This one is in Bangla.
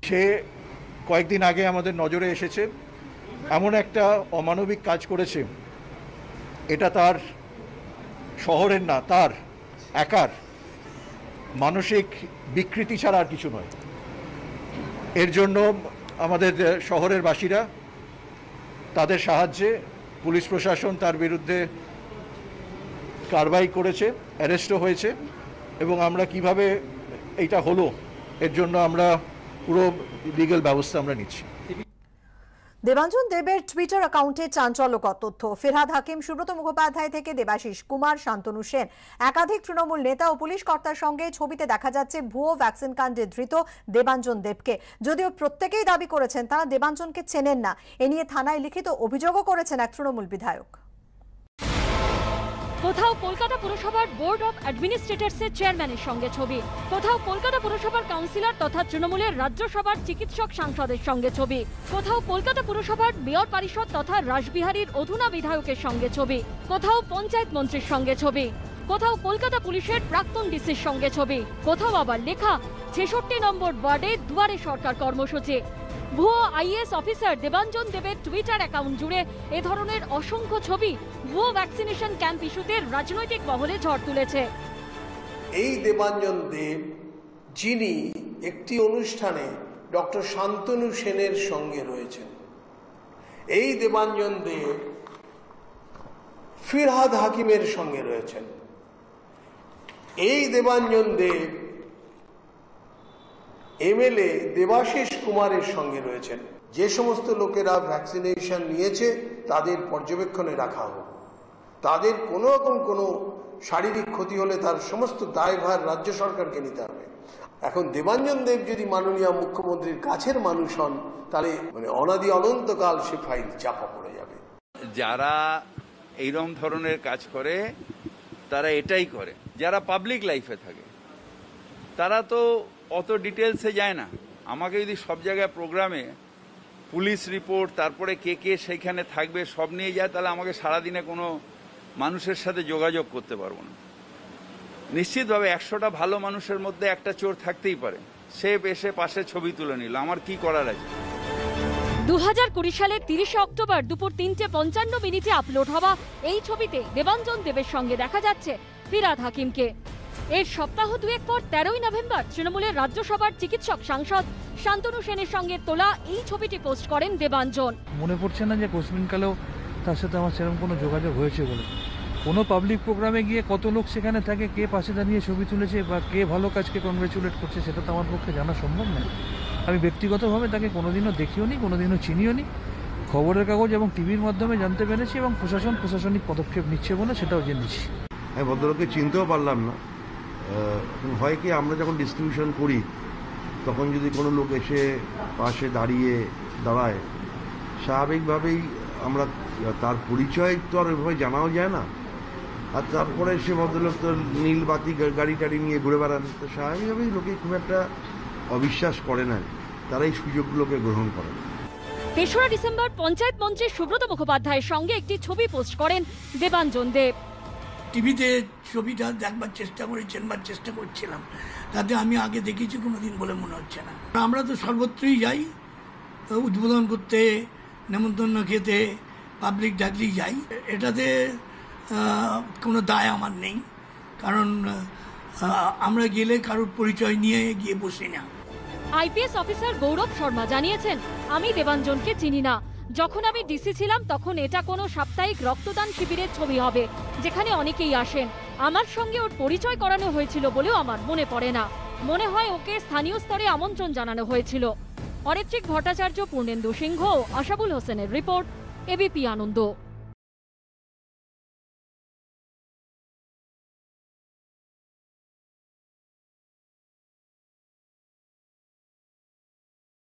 সে কয়েকদিন আগে আমাদের নজরে এসেছে, এমন একটা অমানবিক কাজ করেছে, এটা তার শহরের না, তার একার মানসিক বিকৃতি ছাড়া আর কিছু নয়। এর জন্য আমাদের শহরের বাসীরা, তাদের সাহায্যে পুলিশ প্রশাসন তার বিরুদ্ধে কারবাই করেছে, অ্যারেস্টও হয়েছে, এবং আমরা কিভাবে এইটা হলো এর জন্য আমরা পুরো লিগ্যাল ব্যবস্থা আমরা নিচ্ছি। দেবাঞ্জন দেবের টুইটার অ্যাকাউন্টে চাঞ্চল্যকর তথ্য। ফিরহাদ হাকিম, সুব্রত মুখোপাধ্যায় থেকে দেবাশিস কুমার, শান্তনু সেন, একাধিক তৃণমূল নেতা ও পুলিশ কর্তার সঙ্গে ছবিতে দেখা যাচ্ছে ভুয়ো ভ্যাকসিন কাণ্ডে ধৃত দেবাঞ্জন দেবকে। যদিও প্রত্যেকেই দাবি করেছেন তারা দেবাঞ্জনকে চেনেন না। এ নিয়ে থানায় লিখিত অভিযোগও করেছেন এক তৃণমূল বিধায়ক। কোথাও কলকাতা পুরসভার বোর্ড অফ অ্যাডমিনিস্ট্রেটরসের চেয়ারম্যানের সঙ্গে ছবি, কোথাও কলকাতা পুরসভার কাউন্সিলর তথা তৃণমূলের রাজ্যসভার চিকিৎসক সাংসদের সঙ্গে ছবি, কোথাও কলকাতা পুরসভার মেয়র পরিষদ তথা রাসবিহারীর অধুনা বিধায়কের সঙ্গে ছবি, কোথাও পঞ্চায়েত মন্ত্রীর সঙ্গে ছবি, কোথাও কলকাতা পুলিশের প্রাক্তন ডিসির সঙ্গে ছবি, কোথাও আবার লেখা ৬৬ নম্বর ওয়ার্ডে দুয়ারে সরকার কর্মসূচি। ভুয়ো আইএএস অফিসার দেবাঞ্জন দেবের টুইটার অ্যাকাউন্ট জুড়ে এ ধরনের অসংখ্য ছবি ভুয়ো ভ্যাকসিনেশন ক্যাম্প ইস্যুতে রাজনৈতিক মহলে ঝড় তুলেছে। এই দেবাঞ্জন দেব, যিনি একটি অনুষ্ঠানে ডক্টর শান্তনু সেনের সঙ্গে রয়েছেন, এই দেবাঞ্জন দেব ফিরহাদ হাকিমের সঙ্গে রয়েছেন, এই দেবাঞ্জন দেব এমএলএ দেবাশিস কুমারের সঙ্গে রয়েছেন। যে সমস্ত লোকেরা ভ্যাকসিনেশন নিয়েছে তাদের পর্যবেক্ষণে রাখা হোক, তাদের কোনো রকম কোনো শারীরিক ক্ষতি হলে তার সমস্ত দায়ভার রাজ্য সরকারকে নিতে হবে। এখন দেবাঞ্জন দেব যদি মাননীয় মুখ্যমন্ত্রীর কাছের মানুষ হন, তাহলে অনাদি অনন্তকাল সে ফাইল চাপা পড়ে যাবে। যারা এইরকম ধরনের কাজ করে তারা এটাই করে, যারা পাবলিক লাইফে থাকে তারা তো অত ডিটেলসে যায় না। আমাকে যদি সব জায়গায় প্রোগ্রামে পুলিশ রিপোর্ট, তারপরে কে কে সেইখানে থাকবে সব নিয়ে যায়, তাহলে আমাকে সারাদিনে কোনো মানুষের সাথে যোগাযোগ করতে পারবো না। নিশ্চিতভাবে ১০০টা ভালো মানুষের মধ্যে একটা চোর থাকতেই পারে, সে এসে পাশে ছবি তুলে নিল, আমার কি করার আছে। ২০২০ সালের ৩০ অক্টোবর দুপুর ৩:৫৫ আপলোড হওয়া এই ছবিতে দেবাঞ্জন দেবের সঙ্গে দেখা যাচ্ছে ফিরহাদ হাকিমকে। এর সপ্তাহ দুয়েক পর ১৩ই নভেম্বর তৃণমূলের রাজ্যসভার চিকিৎসক সাংসদ শান্তনু সেনের সঙ্গে তোলা এই ছবিটি পোস্ট করেন দেবাঞ্জন। মনে পড়ছে না যে কোশ্মিনকালেও তার সাথে আমার সেরকম কোনো যোগাযোগ হয়েছে বলে। কোনো পাবলিক প্রোগ্রামে গিয়ে কত লোক সেখানে থাকে, কে পাশে দাঁড়িয়ে ছবি তুলেছে বা কে ভালো কাজকে কংগ্রেচুলেট করছে, সেটা তো আমার পক্ষে জানা সম্ভব নয়। আমি ব্যক্তিগতভাবে তাকে কোনোদিনও দেখিও নি, কোনোদিনও চিনিও নি। খবরের কাগজ এবং টিভির মাধ্যমে জানতে পেরেছি এবং প্রশাসনিক পদক্ষেপ নিচ্ছে বলে সেটাও জেনেছি। আমি ভদ্রলোককে চিনতেও পারলাম না। হয় কি, আমরা যখন ডিস্ট্রিবিউশন করি তখন যদি কোনো লোক এসে পাশে দাঁড়ায়, স্বাভাবিকভাবেই আমরা তার পরিচয় তো আর ওইভাবে জানাও যায় না। আর তারপরে সে ভদ্রলোক তো নীল বাতি গাড়ি টাড়ি নিয়ে ঘুরে বেড়ান, তো স্বাভাবিকভাবেই লোকে খুব একটা অবিশ্বাস করে না, তারা এই সুযোগগুলোকে গ্রহণ করে। ৩রা ডিসেম্বর পঞ্চায়েত মন্ত্রী সুব্রত মুখোপাধ্যায়ের সঙ্গে একটি ছবি পোস্ট করেন দেবাঞ্জন দেব। টিভিতে ছবিটা দেখবার চেষ্টা করছিলাম, তাতে আমি আগে দেখেছি কোনোদিন বলে মনে হচ্ছে না। আমরা তো সর্বত্রই যাই উদ্বোধন করতে, নেমন্তন্ন খেতে, পাবলিক ডাকলেই যাই। এটাতে কোনো দায় আমার নেই, কারণ আমরা গেলে কারোর পরিচয় নিয়ে গিয়ে বসি না। আইপিএস অফিসার গৌরব শর্মা জানিয়েছেন, আমি দেবাঞ্জনকে চিনি না। যখন আমি ডিসি ছিলাম তখন এটা কোনো সাপ্তাহিক রক্তদান শিবিরের ছবি হবে, যেখানে অনেকেই আসেন। আমার সঙ্গে ওর পরিচয় করানো হয়েছিল বলেও আমার মনে পড়ে না। মনে হয় ওকে স্থানীয় স্তরে আমন্ত্রণ জানানো হয়েছিল। অরিত্রিক ভট্টাচার্য, পূর্ণেন্দু সিংহ, আশাবুল হোসেনের রিপোর্ট, এবিপি আনন্দ।